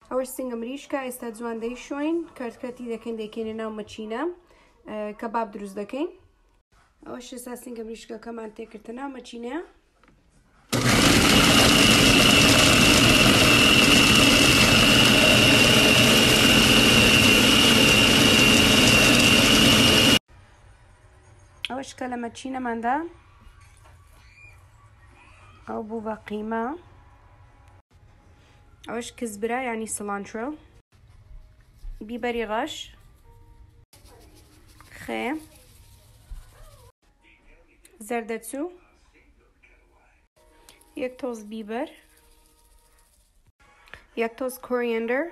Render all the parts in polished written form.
ئەوەش سنگە مریشکە ئێستا جوان دەیشۆین کەرتکەتی دەکەین دەیکەینە ناو مەچینە کەباب دروست دەکەین. ئەوەش ئێستا سنگە مریشکەکەمان تێکردە ناو مەچینەیە. ئەوەش کە لە مەچینەماندا ئەو بوو بە قیمە. ئەوەش کزبرە یعنی سڵانترۆ، بیبەری ڕەش، خێ، زەردەچوو، یەک تۆز بیبەر، یەک تۆز کۆریەندەر،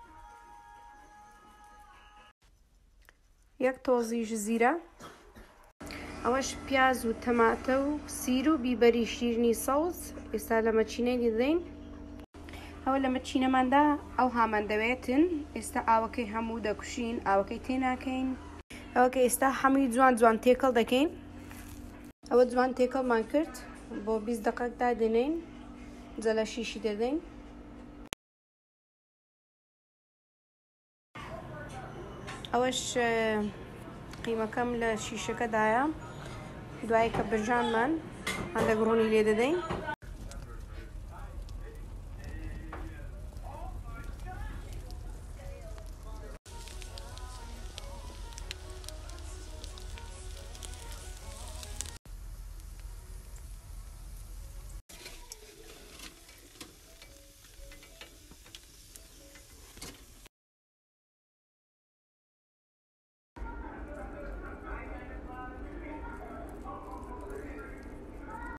یەک تۆزیش زیرە. ئەوەش پیاز و تەماتە و سیر و بیبەری شیرنی سەوز ئێستا لە مەچینەی دەدەین. ئەوە لە مەچینەماندا ئەو هامان دەوێتن. ئێستا ئاوەکەی هەموو دەکوشین، ئاوەکەی تێناکەین. ئەوەکە ئێستا هەمووی جوان جوان تێکەڵ دەکەین. ئەوە جوان تێکەڵمان کرد بۆ 20 دقەیەک دادێنین، جە لە شیشی دەدەین. ئەوەش قیمەکەم لە شیشەکەدایە، دوای کە برژانمان هەندێک ڕۆنی لێ دەدەین.